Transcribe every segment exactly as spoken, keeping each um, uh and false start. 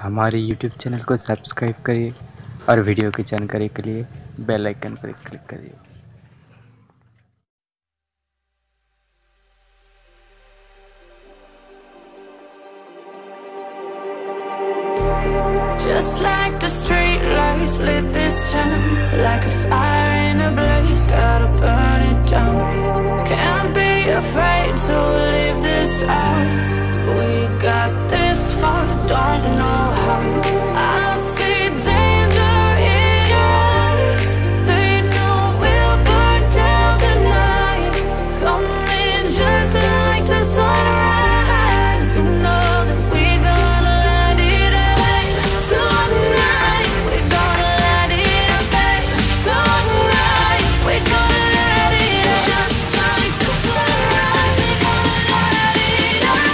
हमारे YouTube channel को सब्सक्राइब करिए और वीडियो की जानकारी के लिए बेल आइकन पर क्लिक करिए। Just like the street lights lit this town, like a fire in a blaze, gotta burn it down. Can't be afraid to leave this out. We got this far, don't know how. I see danger in your eyes. They know we'll burn down the night. Coming just like the sunrise. You know that we gonna let it away. Tonight we gonna let it away. Tonight we gonna let it away. Just like the sunrise, we gonna let it away.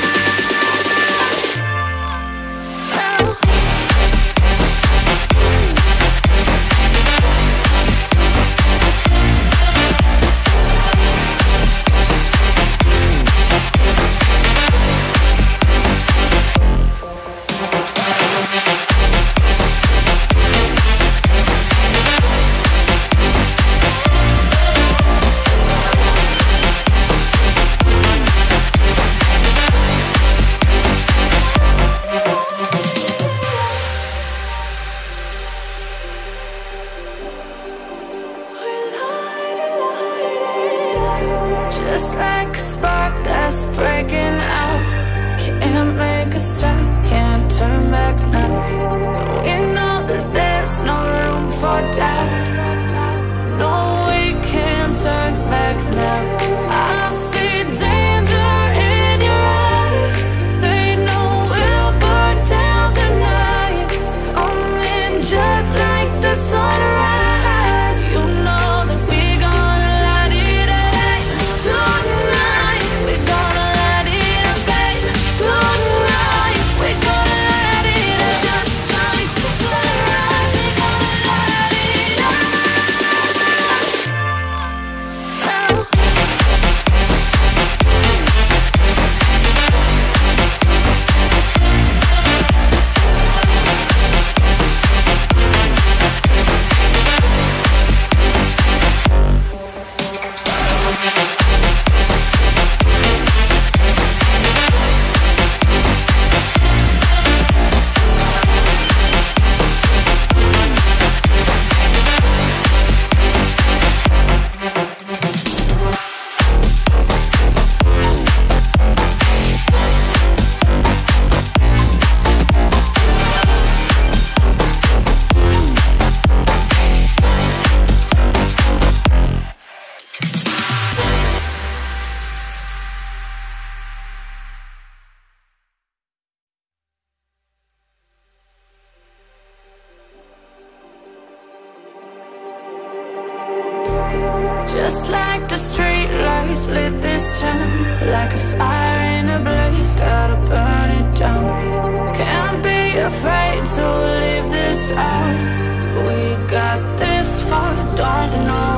Just like a spark that's breaking out. Can't make a stop, can't turn back now. We know that there's no room for doubt. No, we can't turn back now. I see danger in your eyes. They know we'll burn down the night. Coming just like the sunrise. You know that we gonna let it away. Tonight we gonna let it away. Tonight we gonna let it away. Just like the sunrise, we gonna let it away. Just like the street lights lit this town, like a fire in a blaze, gotta burn it down. Can't be afraid to leave this out. We got this far, don't know